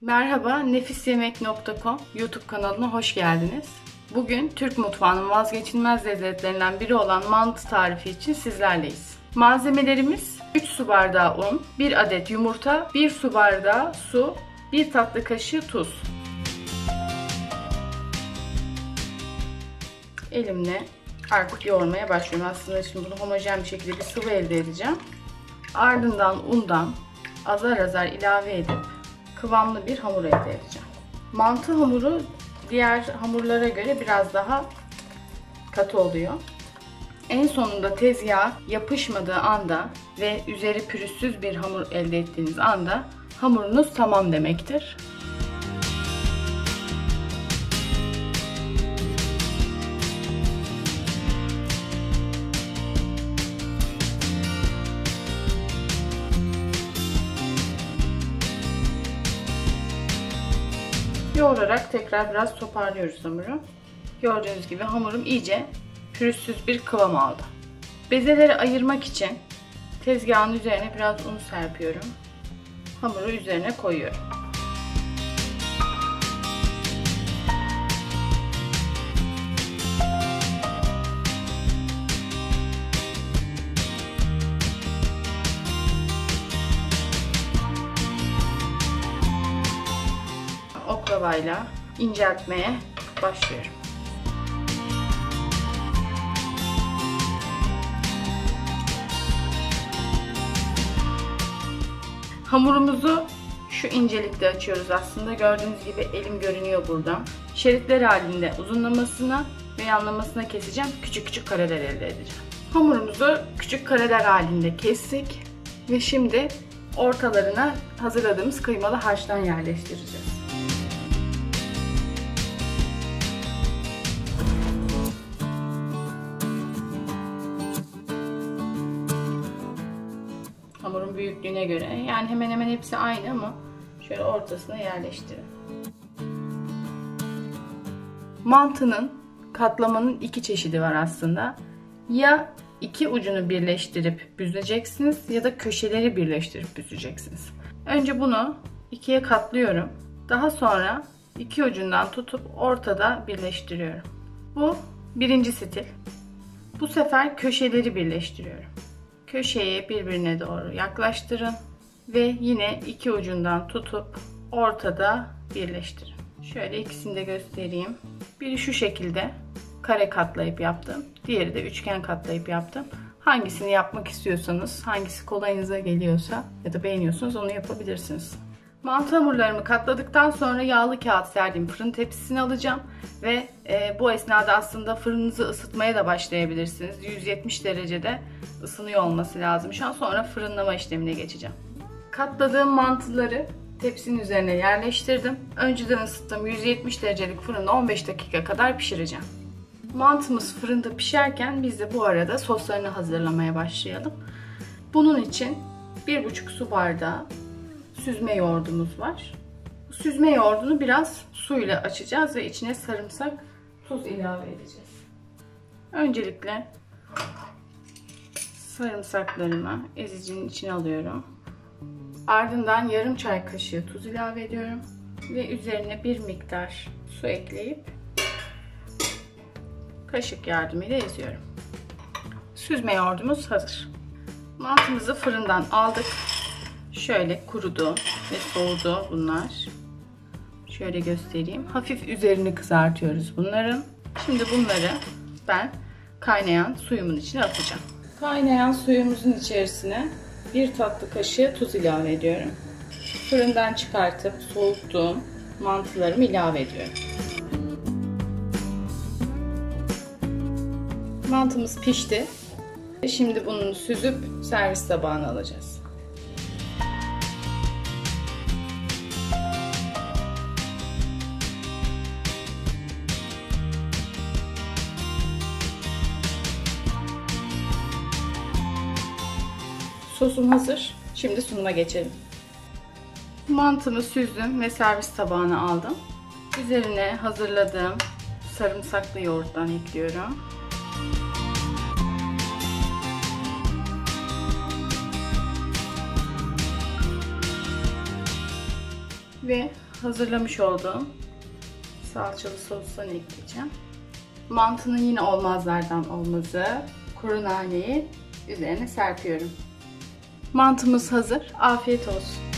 Merhaba, nefisyemek.com YouTube kanalına hoş geldiniz. Bugün Türk mutfağının vazgeçilmez lezzetlerinden biri olan mantı tarifi için sizlerleyiz. Malzemelerimiz 3 su bardağı un, 1 adet yumurta, 1 su bardağı su, 1 tatlı kaşığı tuz. Elimle artık yoğurmaya başlıyorum. Aslında şimdi bunu homojen bir şekilde bir sıvı elde edeceğim. Ardından undan azar azar ilave edip kıvamlı bir hamur elde edeceğim. Mantı hamuru diğer hamurlara göre biraz daha katı oluyor. En sonunda tezgaha yapışmadığı anda ve üzeri pürüzsüz bir hamur elde ettiğiniz anda hamurunuz tamam demektir. Yoğurarak tekrar biraz toparlıyoruz hamuru. Gördüğünüz gibi hamurum iyice pürüzsüz bir kıvam aldı. Bezeleri ayırmak için tezgahın üzerine biraz un serpiyorum. Hamuru üzerine koyuyorum. Oklavayla inceltmeye başlıyorum. Hamurumuzu şu incelikte açıyoruz aslında. Gördüğünüz gibi elim görünüyor buradan. Şeritler halinde uzunlamasına ve yanlamasına keseceğim. Küçük küçük kareler elde edeceğim. Hamurumuzu küçük kareler halinde kestik ve şimdi ortalarına hazırladığımız kıymalı harçtan yerleştireceğiz. Hamurun büyüklüğüne göre, yani hemen hemen hepsi aynı ama şöyle ortasına yerleştirin. Mantının katlamanın iki çeşidi var aslında. Ya iki ucunu birleştirip büzeceksiniz ya da köşeleri birleştirip büzeceksiniz. Önce bunu ikiye katlıyorum. Daha sonra iki ucundan tutup ortada birleştiriyorum. Bu birinci stil. Bu sefer köşeleri birleştiriyorum. Köşeyi birbirine doğru yaklaştırın ve yine iki ucundan tutup ortada birleştirin. Şöyle ikisini de göstereyim. Biri şu şekilde kare katlayıp yaptım. Diğeri de üçgen katlayıp yaptım. Hangisini yapmak istiyorsanız, hangisi kolayınıza geliyorsa ya da beğeniyorsanız onu yapabilirsiniz. Mantı hamurlarımı katladıktan sonra yağlı kağıt serdiğim fırın tepsisini alacağım ve bu esnada aslında fırınınızı ısıtmaya da başlayabilirsiniz. 170 derecede ısınıyor olması lazım. Şu an sonra fırınlama işlemine geçeceğim. Katladığım mantıları tepsinin üzerine yerleştirdim. Önceden ısıttığım 170 derecelik fırında 15 dakika kadar pişireceğim. Mantımız fırında pişerken biz de bu arada soslarını hazırlamaya başlayalım. Bunun için 1,5 su bardağı süzme yoğurdumuz var. Bu süzme yoğurdunu biraz suyla açacağız ve içine sarımsak, tuz ilave edeceğiz. Öncelikle sarımsaklarımı ezicinin içine alıyorum. Ardından yarım çay kaşığı tuz ilave ediyorum ve üzerine bir miktar su ekleyip kaşık yardımıyla eziyorum. Süzme yoğurdumuz hazır. Mantımızı fırından aldık. Şöyle kurudu ve soğudu bunlar. Şöyle göstereyim. Hafif üzerini kızartıyoruz bunların. Şimdi bunları ben kaynayan suyumun içine atacağım. Kaynayan suyumuzun içerisine bir tatlı kaşığı tuz ilave ediyorum. Fırından çıkartıp soğuttuğum mantılarımı ilave ediyorum. Mantımız pişti. Şimdi bunu süzüp servis tabağına alacağız. Sosum hazır. Şimdi sunuma geçelim. Mantımı süzdüm ve servis tabağına aldım. Üzerine hazırladığım sarımsaklı yoğurttan ekliyorum. Ve hazırlamış olduğum salçalı sostan ekleyeceğim. Mantının yine olmazlardan olmazı kuru naneyi üzerine serpiyorum. Mantımız hazır. Afiyet olsun.